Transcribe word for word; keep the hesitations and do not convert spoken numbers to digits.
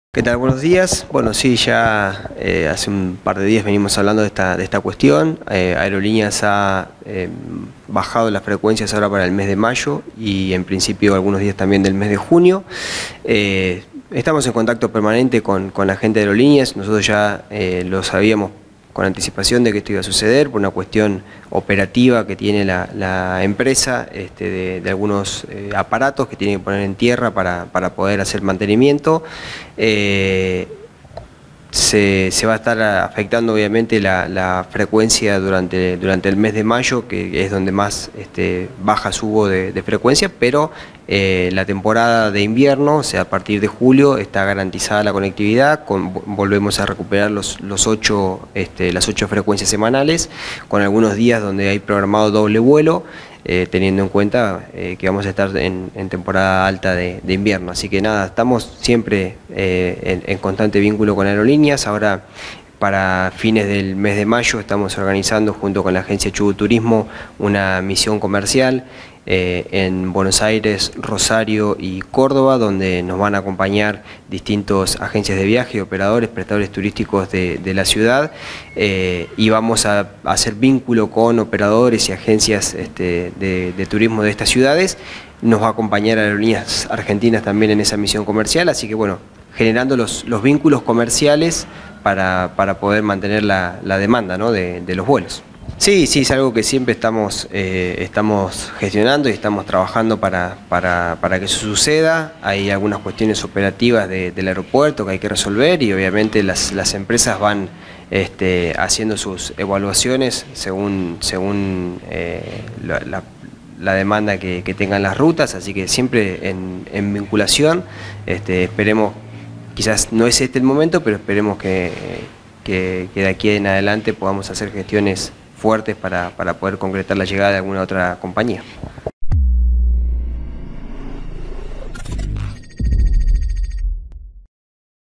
¿Qué tal? Buenos días. Bueno, sí, ya eh, hace un par de días venimos hablando de esta, de esta cuestión. Eh, Aerolíneas ha eh, bajado las frecuencias ahora para el mes de mayo y en principio algunos días también del mes de junio. Eh, estamos en contacto permanente con, con la gente de Aerolíneas. Nosotros ya eh, lo sabíamos con anticipación de que esto iba a suceder por una cuestión operativa que tiene la, la empresa, este, de, de algunos eh, aparatos que tiene que poner en tierra para, para poder hacer mantenimiento. Eh, se, se va a estar afectando obviamente la, la frecuencia durante, durante el mes de mayo, que es donde más este, bajas hubo de, de frecuencia, pero eh, la temporada de invierno, o sea, a partir de julio, está garantizada la conectividad, con, volvemos a recuperar los, los ocho, este, las ocho frecuencias semanales, con algunos días donde hay programado doble vuelo, Eh, teniendo en cuenta eh, que vamos a estar en, en temporada alta de, de invierno. Así que nada, estamos siempre eh, en, en constante vínculo con Aerolíneas. Ahora, para fines del mes de mayo, estamos organizando junto con la agencia Chubut Turismo una misión comercial eh, en Buenos Aires, Rosario y Córdoba, donde nos van a acompañar distintas agencias de viaje, operadores, prestadores turísticos de, de la ciudad, eh, y vamos a, a hacer vínculo con operadores y agencias este, de, de turismo de estas ciudades. Nos va a acompañar Aerolíneas Argentinas también en esa misión comercial, así que bueno, generando los, los vínculos comerciales para, para poder mantener la, la demanda, ¿no?, de, de los vuelos. Sí, sí, es algo que siempre estamos, eh, estamos gestionando y estamos trabajando para, para, para que eso suceda. Hay algunas cuestiones operativas de, del aeropuerto que hay que resolver y obviamente las, las empresas van este, haciendo sus evaluaciones según, según eh, la, la, la demanda que, que tengan las rutas, así que siempre en, en vinculación. Este, esperemos, quizás no es este el momento, pero esperemos que, que, que de aquí en adelante podamos hacer gestiones fuertes para, para poder concretar la llegada de alguna otra compañía.